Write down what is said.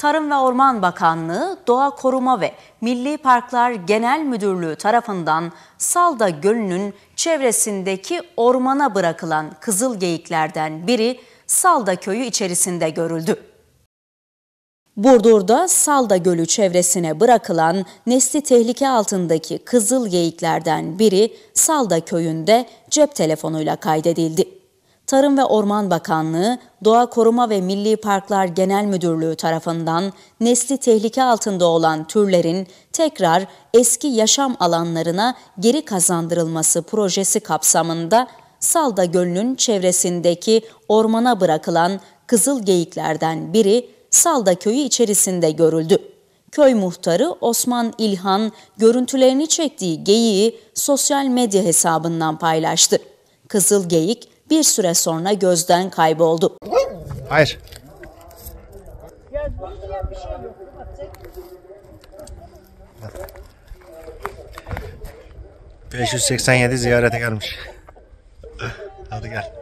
Tarım ve Orman Bakanlığı, Doğa Koruma ve Milli Parklar Genel Müdürlüğü tarafından Salda Gölü'nün çevresindeki ormana bırakılan kızılgeyiklerden biri Salda Köyü içerisinde görüldü. Burdur'da Salda Gölü çevresine bırakılan nesli tehlike altındaki kızılgeyiklerden biri Salda Köyü'nde cep telefonuyla kaydedildi. Tarım ve Orman Bakanlığı, Doğa Koruma ve Milli Parklar Genel Müdürlüğü tarafından nesli tehlike altında olan türlerin tekrar eski yaşam alanlarına geri kazandırılması projesi kapsamında Salda Gölü'nün çevresindeki ormana bırakılan kızılgeyiklerden biri Salda Köyü içerisinde görüldü. Köy muhtarı Osman İlhan görüntülerini çektiği geyiği sosyal medya hesabından paylaştı. Kızılgeyik bir süre sonra gözden kayboldu. Hayır. Ya burada bir şey yok. 587 ziyarete gelmiş. Hadi gel.